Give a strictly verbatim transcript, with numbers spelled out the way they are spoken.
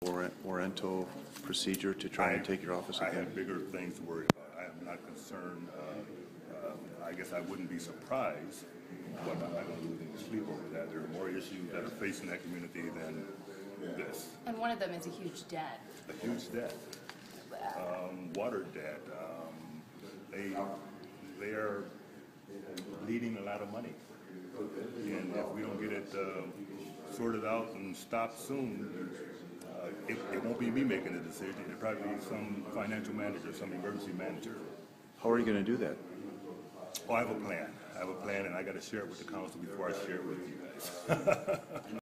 warrant, warrantal procedure to try and I- take your office I again? have bigger things to worry about. I am not concerned. Uh, uh, I guess I wouldn't be surprised, but I'm not going to lose any sleep over that. There are more issues that are facing that community than this. And one of them is a huge debt. A huge debt, um, water debt. Um, they they are bleeding a lot of money, and if we don't get it uh, sorted out and stopped soon, uh, it, it won't be me making the decision. It'll probably be some financial manager, some emergency manager. How are you going to do that? Oh, I have a plan. I have a plan, and I got to share it with the council before I share it with you guys.